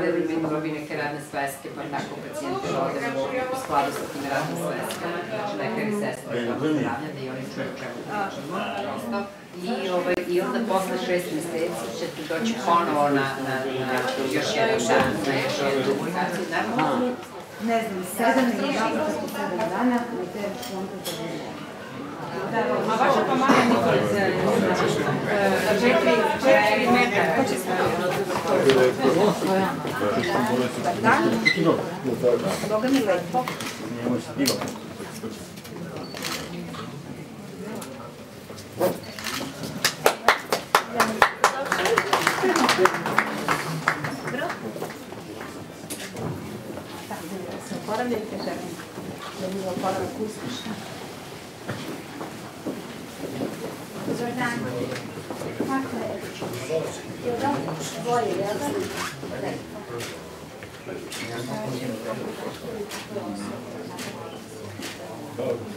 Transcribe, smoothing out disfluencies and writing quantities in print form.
da imaju dobi neke radne sveske, pa tako pacijenti rode u skladu sa tim radnim sveskama, znači lekari i sestre tamo zdravlja, da i oni čuju čemu pričamo, prosto. I onda posle 6 meseci ćete doći ponovo na još jedan dan, na još jednu edukaciju. Naravno, ne znam, 7 ili 7 dana na te šlonke za vrlo. A vaša pomada Nikolica je 4 metra. Ko će se Boga mi lepo. Oporavljajte žene, da mi oporavak uspešno. Zordan, kako je? Je da bolje, jel da? Dobro.